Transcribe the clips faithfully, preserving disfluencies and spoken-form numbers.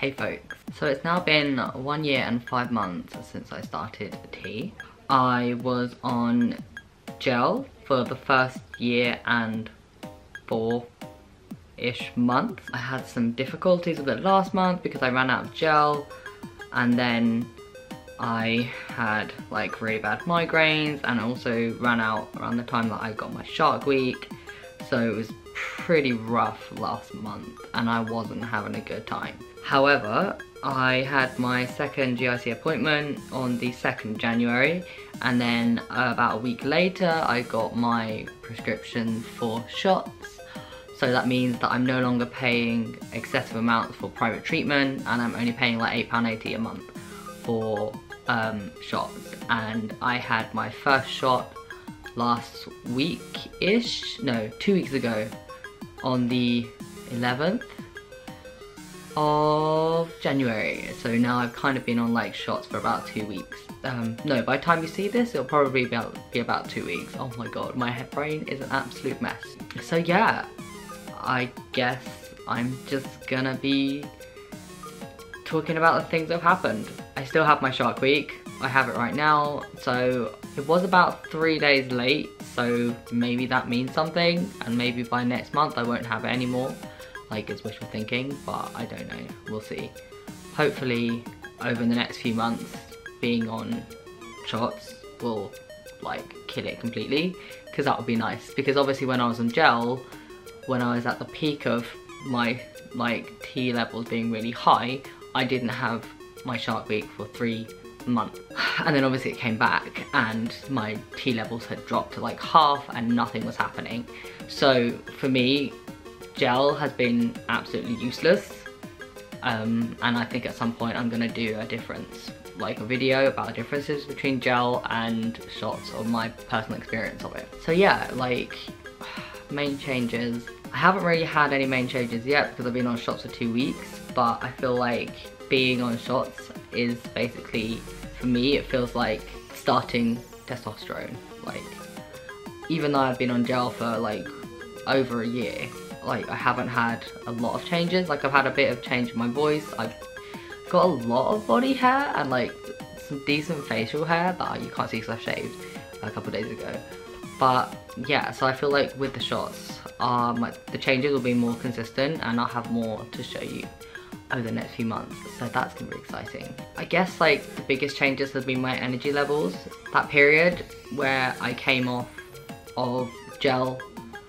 Hey folks, so it's now been one year and five months since I started tea. I was on gel for the first year and four-ish months. I had some difficulties with it last month because I ran out of gel, and then I had like really bad migraines, and also ran out around the time that I got my Shark Week. So it was pretty rough last month and I wasn't having a good time. However, I had my second G I C appointment on the second of January, and then uh, about a week later I got my prescription for shots. So that means that I'm no longer paying excessive amounts for private treatment, and I'm only paying like eight pounds eighty a month for um, shots. And I had my first shot last week-ish, no, two weeks ago, on the eleventh of January. So now I've kind of been on like shots for about two weeks. Um, no, by the time you see this, it'll probably be about, be about two weeks. Oh my god, my head brain is an absolute mess. So yeah, I guess I'm just gonna be talking about the things that have happened. I still have my Shark Week. I have it right now, so it was about three days late, so maybe that means something, and maybe by next month I won't have it anymore, like it's wishful thinking, but I don't know, we'll see. Hopefully over the next few months being on shots will like kill it completely, because that would be nice, because obviously when I was on gel, when I was at the peak of my like T levels being really high, I didn't have my Shark Week for three month, and then obviously it came back and my T levels had dropped to like half and nothing was happening. So for me, gel has been absolutely useless, um, and I think at some point I'm gonna do a difference, like a video about the differences between gel and shots, or my personal experience of it. So yeah, like main changes, I haven't really had any main changes yet because I've been on shots for two weeks, but I feel like being on shots is basically, for me, it feels like starting testosterone. Like, even though I've been on gel for like over a year, like I haven't had a lot of changes. Like I've had a bit of change in my voice, I've got a lot of body hair and like some decent facial hair that you can't see because I shaved a couple of days ago. But yeah, so I feel like with the shots, um, the changes will be more consistent and I'll have more to show you over the next few months, so that's gonna be exciting. I guess like the biggest changes has been my energy levels. That period where I came off of gel,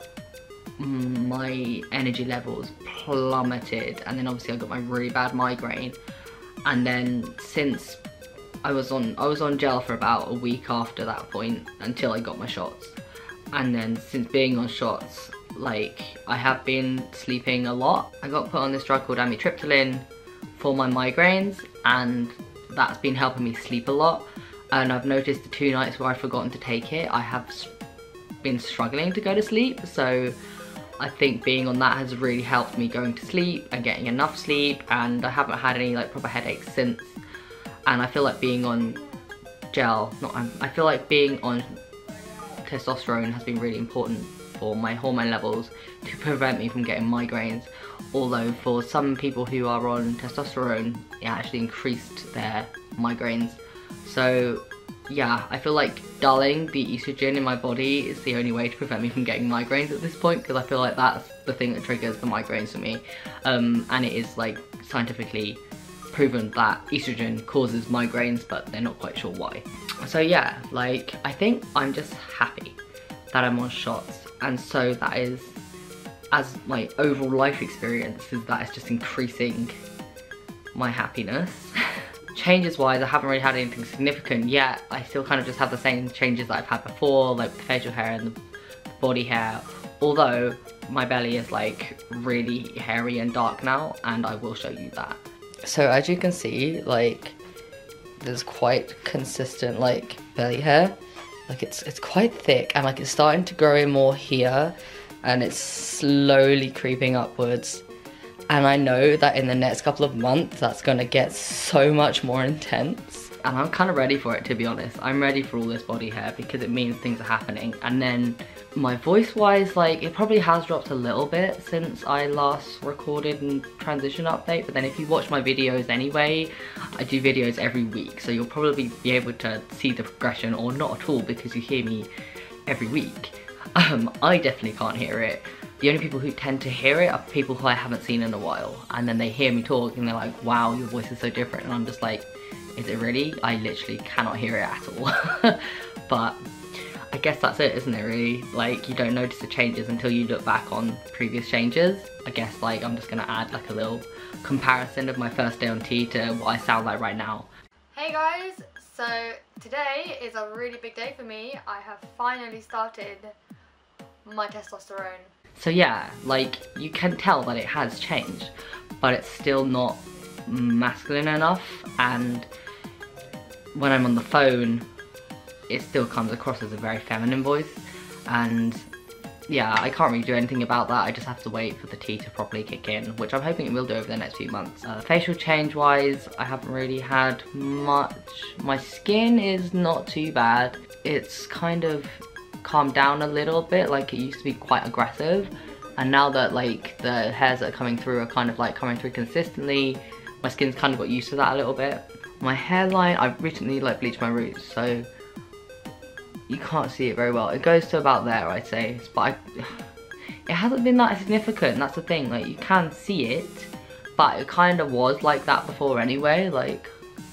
my energy levels plummeted, and then obviously I got my really bad migraine, and then since I was on I was on gel for about a week after that point until I got my shots, and then since being on shots, like I have been sleeping a lot. I got put on this drug called amitriptyline for my migraines, and that's been helping me sleep a lot. And I've noticed the two nights where I've forgotten to take it, I have been struggling to go to sleep. So I think being on that has really helped me going to sleep and getting enough sleep, and I haven't had any like proper headaches since. And I feel like being on gel, not I feel like being on testosterone has been really important for my hormone levels to prevent me from getting migraines. Although for some people who are on testosterone, it actually increased their migraines. So yeah, I feel like dulling the estrogen in my body is the only way to prevent me from getting migraines at this point, because I feel like that's the thing that triggers the migraines for me. Um, and it is like scientifically proven that estrogen causes migraines, but they're not quite sure why. So yeah, like I think I'm just happy that I'm on shots, and so that is, as my overall life experience, is that it's just increasing my happiness. Changes wise, I haven't really had anything significant yet. I still kind of just have the same changes that I've had before, like the facial hair and the body hair, although my belly is like really hairy and dark now, and I will show you that. So as you can see, like there's quite consistent like belly hair. Like it's it's quite thick, and like it's starting to grow in more here, and it's slowly creeping upwards. And I know that in the next couple of months that's gonna get so much more intense, and I'm kind of ready for it, to be honest. I'm ready for all this body hair because it means things are happening. And then my voice wise, like it probably has dropped a little bit since I last recorded and transition update, but then if you watch my videos anyway, I do videos every week, so you'll probably be able to see the progression, or not at all because you hear me every week. Um, I definitely can't hear it. The only people who tend to hear it are people who I haven't seen in a while, and then they hear me talk and they're like, wow, your voice is so different, and I'm just like, is it really? I literally cannot hear it at all. But I guess that's it, isn't it, really? Like, you don't notice the changes until you look back on previous changes. I guess, like, I'm just gonna add like a little comparison of my first day on T to what I sound like right now. Hey guys, so today is a really big day for me. I have finally started my testosterone. So yeah, like, you can tell that it has changed, but it's still not masculine enough, and when I'm on the phone, it still comes across as a very feminine voice, and yeah, I can't really do anything about that. I just have to wait for the T to properly kick in, which I'm hoping it will do over the next few months. Uh, facial change wise, I haven't really had much. My skin is not too bad. It's kind of calmed down a little bit. Like, it used to be quite aggressive, and now that like the hairs that are coming through are kind of like coming through consistently, my skin's kind of got used to that a little bit. My hairline, I've recently like bleached my roots, so you can't see it very well. It goes to about there, I'd say, but I, it hasn't been that significant. That's the thing, like, you can see it, but it kind of was like that before anyway. Like,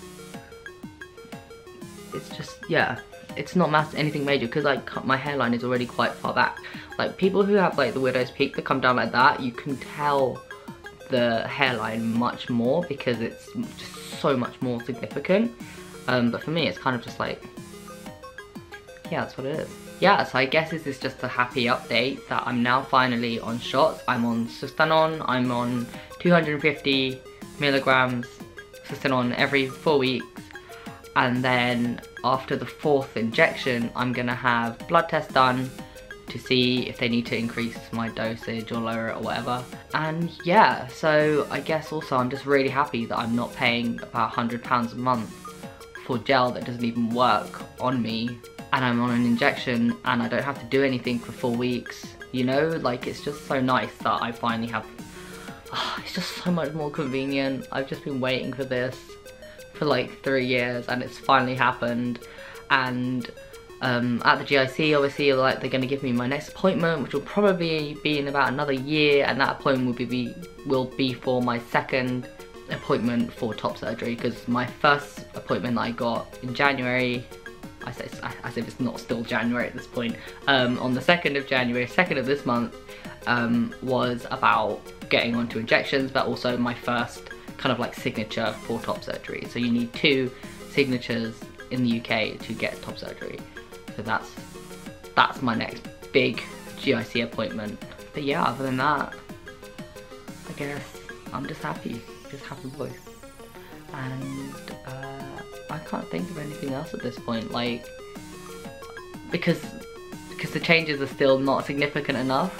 it's just, yeah, it's not mass anything major, because like my hairline is already quite far back. Like, people who have like the widow's peak that come down like that, you can tell the hairline much more because it's just so much more significant. Um, but for me, it's kind of just like, yeah, that's what it is. Yeah, so I guess this is just a happy update that I'm now finally on shots. I'm on Sustanon. I'm on two hundred fifty milligrams Sustanon every four weeks. And then after the fourth injection, I'm gonna have blood tests done to see if they need to increase my dosage or lower it or whatever. And yeah, so I guess also I'm just really happy that I'm not paying about one hundred pounds a month for gel that doesn't even work on me, and I'm on an injection and I don't have to do anything for four weeks, you know? Like, it's just so nice that I finally have, oh, it's just so much more convenient. I've just been waiting for this for like three years and it's finally happened. And um, at the G I C, obviously, like, they're gonna give me my next appointment, which will probably be in about another year, and that appointment will be, be will be for my second appointment for top surgery, because my first appointment that I got in January, I say as if it's not still January at this point, um, on the second of January, second of this month, um, was about getting onto injections, but also my first kind of like signature for top surgery. So you need two signatures in the U K to get top surgery. So that's that's my next big G I C appointment. But yeah, other than that, I guess I'm just happy, just happy boy. And uh, I can't think of anything else at this point, like, because because the changes are still not significant enough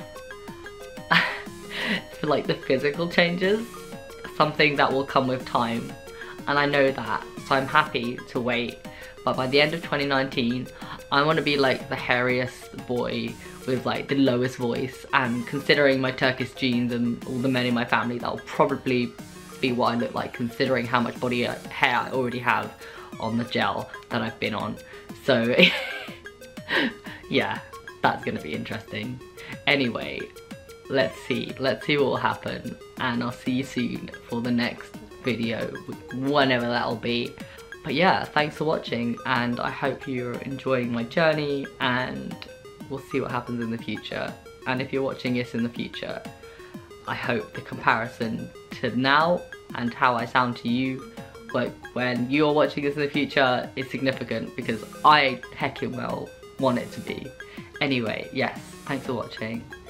for like the physical changes, something that will come with time, and I know that, so I'm happy to wait. But by the end of twenty nineteen, I want to be like the hairiest boy with like the lowest voice, and considering my Turkish genes and all the men in my family, that'll probably be what I look like, considering how much body hair I already have on the gel that I've been on. So yeah, that's gonna be interesting. Anyway, let's see, let's see what will happen, and I'll see you soon for the next video, whenever that'll be. But yeah, thanks for watching, and I hope you're enjoying my journey, and we'll see what happens in the future. And if you're watching this in the future, I hope the comparison to now and how I sound to you, like when you're watching this in the future, is significant, because I heckin' well want it to be. Anyway, yes, thanks for watching.